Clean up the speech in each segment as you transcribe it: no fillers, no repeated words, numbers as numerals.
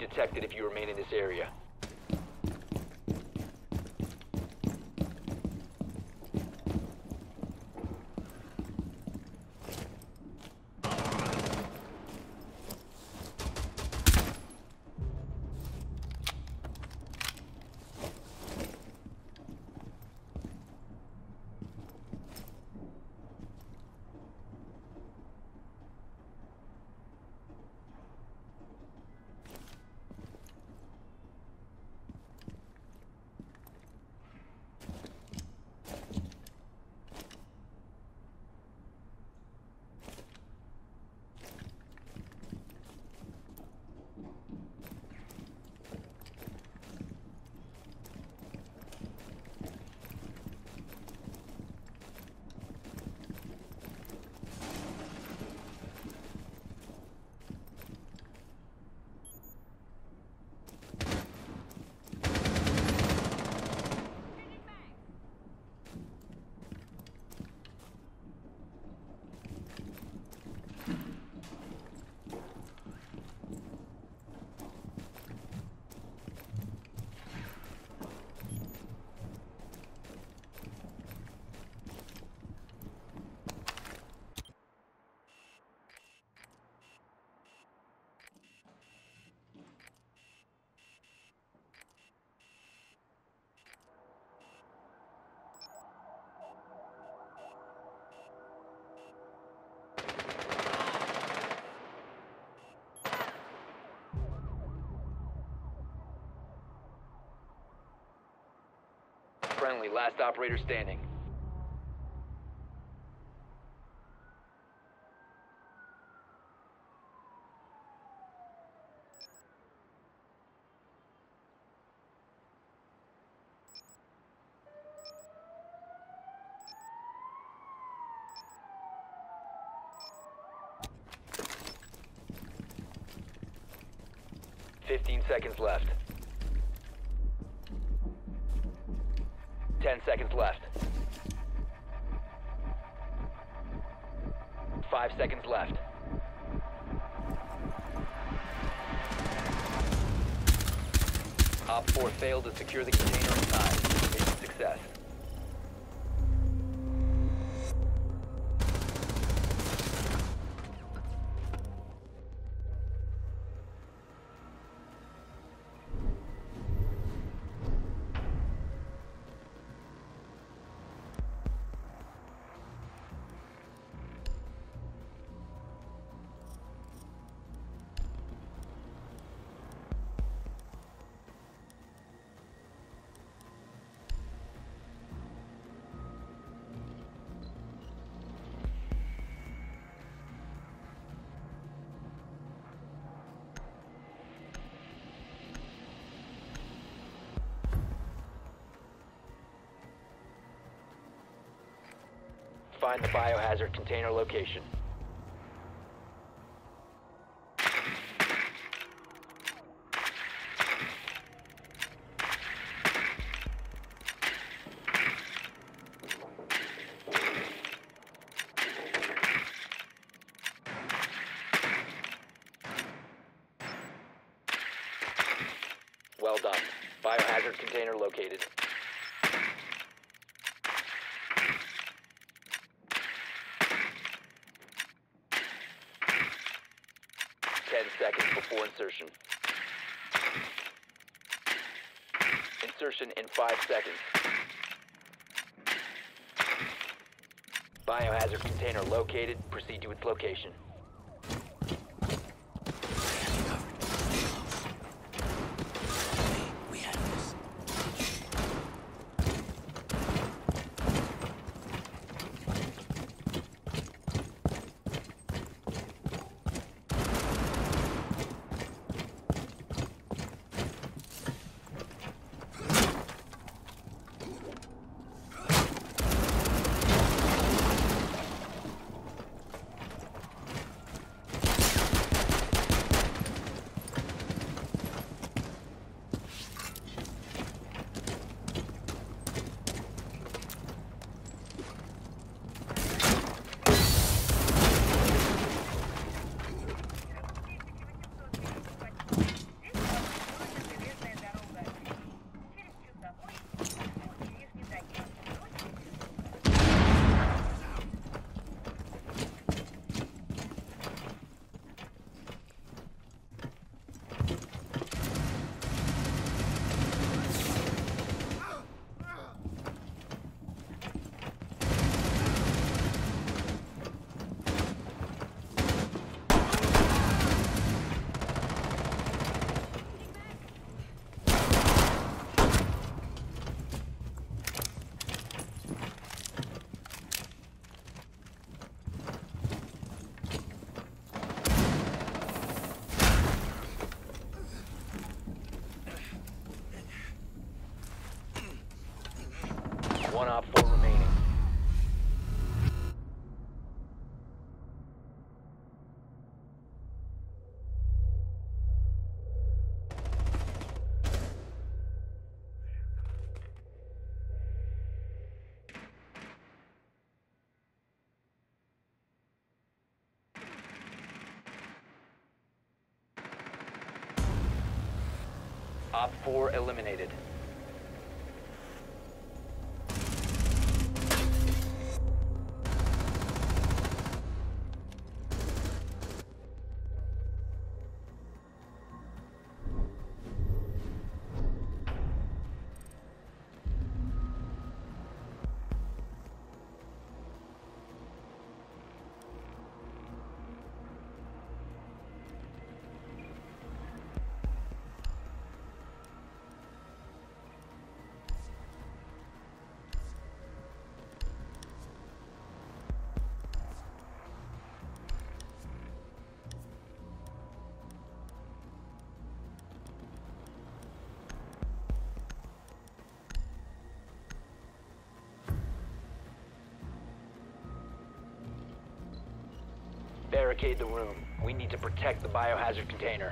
detected if you remain in this area. Friendly, last operator standing. Fifteen seconds left. 10 seconds left. 5 seconds left. Op 4 failed to secure the container in time. Mission success. Find the biohazard container location. Well done. Biohazard container located. Seconds before insertion. Insertion in 5 seconds. Biohazard container located. Proceed to its location. Op 4 eliminated. Barricade the room. We need to protect the biohazard container.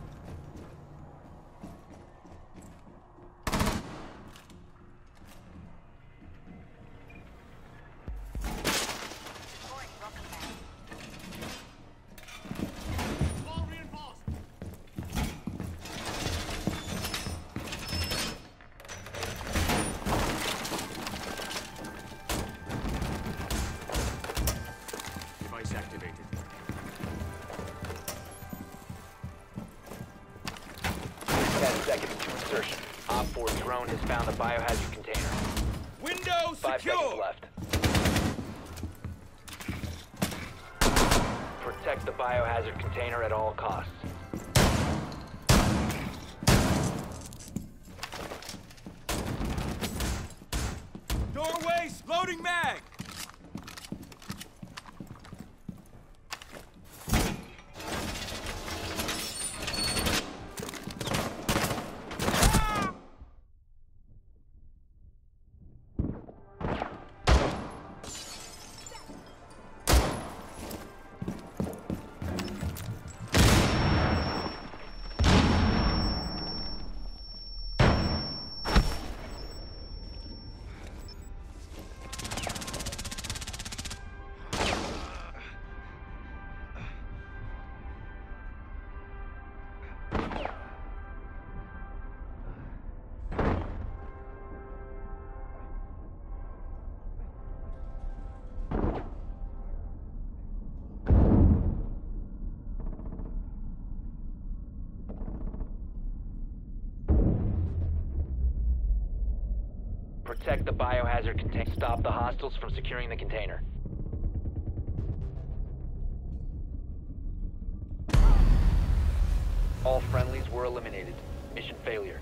Device activated. 10 seconds to insertion. Op 4 drone has found the biohazard container. Window 5 secure! seconds left. Protect the biohazard container at all costs. Doorways, loading mag! Protect the biohazard container. Stop the hostiles from securing the container. All friendlies were eliminated. Mission failure.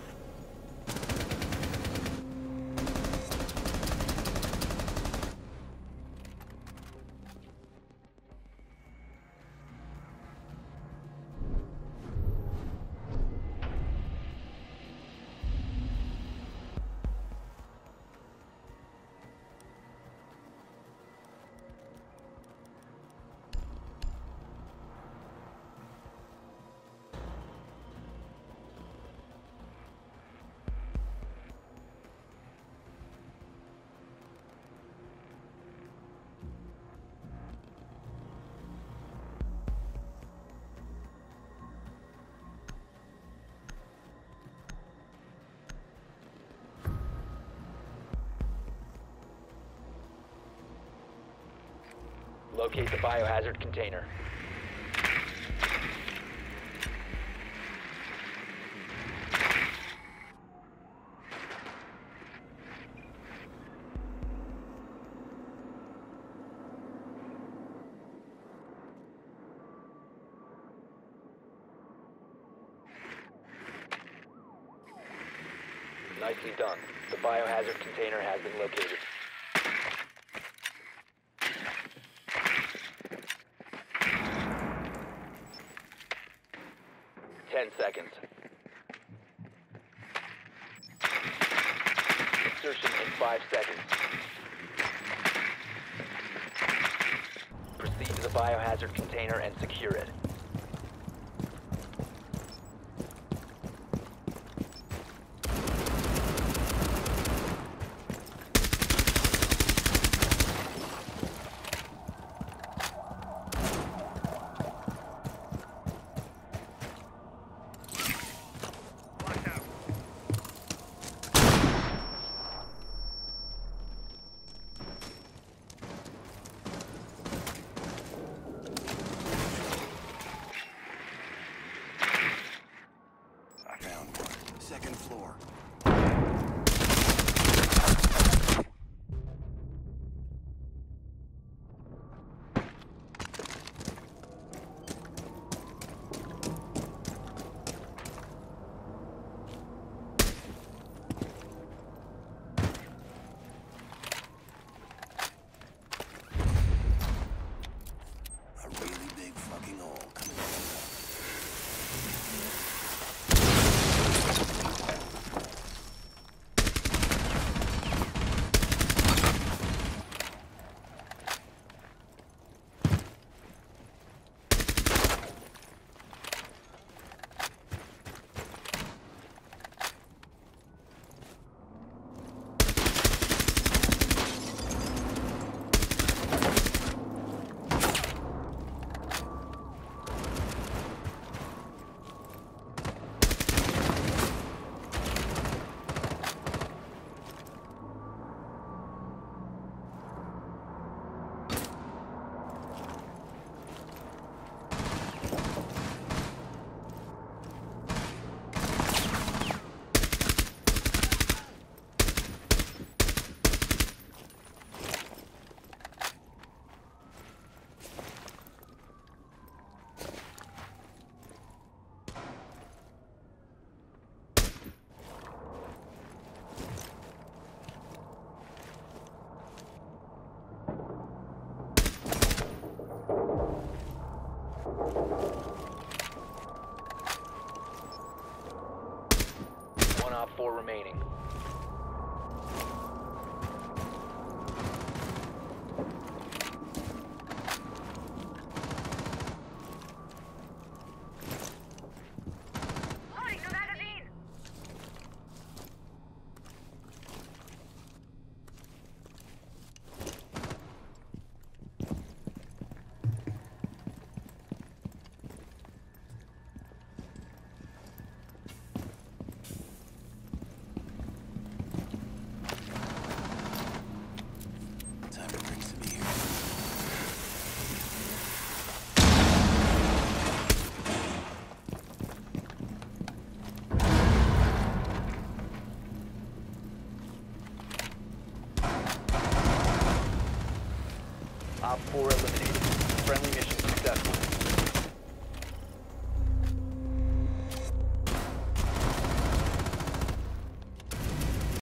Locate the biohazard container. Nicely done. The biohazard container has been located. Seconds. Insertion in 5 seconds. Proceed to the biohazard container and secure it. Watch out. One op 4 remaining. Time to bring some heat. Op 4 eliminated. Friendly mission